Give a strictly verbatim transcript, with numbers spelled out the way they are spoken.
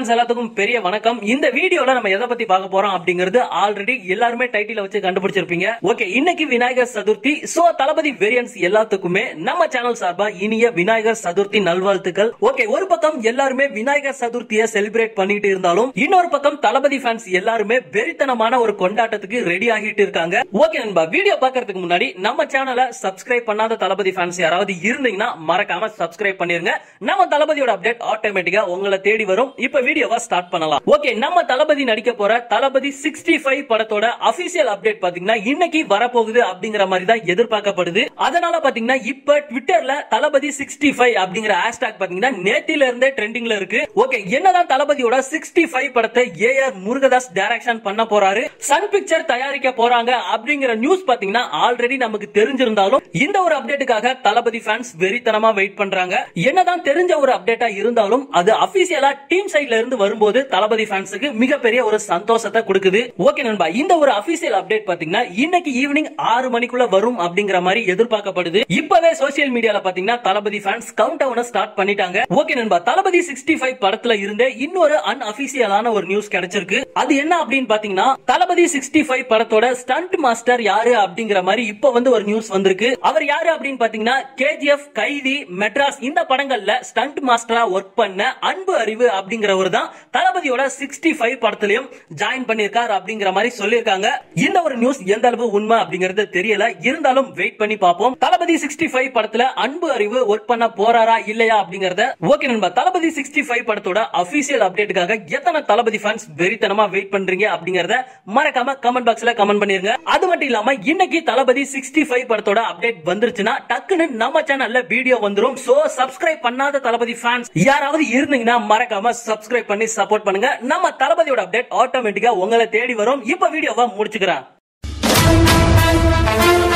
Fans எல்லாத்துக்கும் பெரிய வணக்கம். இந்த வீடியோல நம்ம எதை பத்தி பார்க்க போறோம் அப்படிங்கிறது ஆல்ரெடி எல்லாருமே டைட்டில வச்சு கண்டுபிடிச்சிருப்பீங்க. ஓகே, இன்னைக்கு விநாயகர் சதுர்த்தி. சோ தளபதி வேரியன்ஸ் எல்லாத்துக்குமே நம்ம சேனல் சார்பா இனிய விநாயகர் சதுர்த்தி நல்வாழ்த்துக்கள். ஓகே, ஒரு பக்கம் எல்லாருமே விநாயகர் சதுர்த்தியை செலிப்ரேட் பண்ணிட்டு இருந்தாலும் இன்னொரு பக்கம் தளபதி ஃபேன்ஸ் எல்லாருமே வெறித்தனமான ஒரு கொண்டாட்டத்துக்கு ரெடி ஆகிட்டு இருக்காங்க. ஓகே நண்பா, வீடியோ பார்க்கறதுக்கு முன்னாடி நம்ம சேனலை சப்ஸ்கிரைப் பண்ணாத தளபதி ஃபேன்ஸ் யாராவது இருந்தீங்கன்னா மறக்காம சப்ஸ்கிரைப் பண்ணிருங்க. நம்ம தளபதியோட அப்டேட் ஆட்டோமேட்டிக்கா உங்களை தேடி வரும். இப்ப வீடியோவை ஸ்டார்ட் பண்ணலாம். ஓகே, நம்ம தளபதி நடிக்க போற தளபதி அறுபத்தி ஐந்து படத்தோட அபிஷியல் அப்டேட் பாத்தீங்கன்னா இன்னைக்கு வரப்போகுது அப்படிங்கிற மாதிரி தான் எதிர்பார்க்கப்படுது. அதனால பாத்தீங்கன்னா இப்ப ட்விட்டர்ல தளபதி அறுபத்தி ஐந்து அப்படிங்கிற ஹேஷ்டாக் பாத்தீங்கன்னா நேத்தில இருந்தே ட்ரெண்டிங்ல இருக்கு. ஓகே, என்னதான் தளபதியோட அறுபத்தி ஐந்து படத்தை ஏ ஆர் முருகதாஸ் டைரக்ஷன் பண்ண போறாரு, சன் பிக்சர் தயாரிக்க போறாங்க அப்படிங்கிற நியூஸ் பாத்தீங்கன்னா ஆல்ரெடி நமக்கு தெரிஞ்சிருந்தாலும் இந்த ஒரு அப்டேட்டுக்காக தளபதி ஃபேன்ஸ் வெறித்தனமா வெயிட் பண்றாங்க. என்னதான் தெரிஞ்ச ஒரு அப்டேட்டா இருந்தாலும் அது அபிஷியலா டீம் சைடுல இருந்து வரும்போது தளபதி ஃபேன்ஸுக்கு மிகப்பெரிய ஒரு சந்தோஷத்தை கொடுக்குது. ஓகே நண்பா, இந்த ஒரு அபிஷியல் அப்டேட் பாத்தீங்கன்னா இன்னைக்கு ஈவினிங் ஆறு மணிக்குள்ள வரும் அப்படிங்கிற மாதிரி எதிர்பார்க்கப்படுது. இப்பவே சோசியல் மீடியால பாத்தீங்கன்னா Thalapathy fans countdown start பண்ணிட்டாங்க. ஓகே நண்பா, தளபதி அறுபத்தி ஐந்து படத்துல இருந்தே இன்னொரு அன்அபிஷியலான ஒரு நியூஸ் கிடைச்சிருக்கு. அது என்ன அப்படின்னு பாத்தீங்கன்னா தளபதி அறுபத்தி ஐந்து படத்தோட ஸ்டண்ட் மாஸ்டர் யாரு அப்படிங்கிற மாதிரி இப்ப வந்து ஒரு நியூஸ் வந்திருக்கு. அவர் யாரு அப்படின்னு பாத்தீங்கன்னா கேஜிஎஃப், கைதி, மெட்ராஸ் இந்த படங்கள்ல ஸ்டண்ட் மாஸ்டரா ஒர்க் பண்ண அன்பு அறிவு அப்படிங்கிறவர் தான் தளபதியோட அறுபத்தி ஐந்து படத்திலையும் ஜாயின் பண்ணிருக்கார் அப்படிங்கிற மாதிரி சொல்லிருக்காங்க. இந்த ஒரு நியூஸ் எந்த அளவு உண்மை அப்படிங்கிறது தெரியல, இருந்தாலும் வெயிட் பண்ணி பார்ப்போம். தளபதி அறுபத்தி ஐந்து படத்துல அன்பு அறிவு ஒர்க் பண்ண போறாரா இல்லையா அப்படிங்கறத. ஓகே நண்பா, தளபதி அறுபத்தி ஐந்து படத்தோட அபிஷியல் அப்டேட்டுக்காக எத்தனை தளபதி ஃபேன்ஸ் வெறித்தனமா வெயிட் பண்றீங்க அப்படிங்கறத மறக்காம கமெண்ட் பாக்ஸ்ல கமெண்ட் பண்ணிருங்க. அது மட்டும் இல்லாம இன்னைக்கு தளபதி அறுபத்தி ஐந்து படத்தோட அப்டேட் வந்துருச்சுன்னா டக்குன்னு நம்ம சேனல்ல வீடியோ வந்துரும். சோ சப்ஸ்கிரைப் பண்ணாத தளபதி ஃபேன்ஸ் யாராவது இருந்தீங்கன்னா மறக்காம சப்ஸ்கிரைப் பண்ணி சப்போர்ட் பண்ணுங்க. நம்ம தளபதியோட அப்டேட் ஆட்டோமேட்டிக்கா உங்களை தேடி வரும். இப்ப வீடியோவை முடிச்சுக்கிறேன்.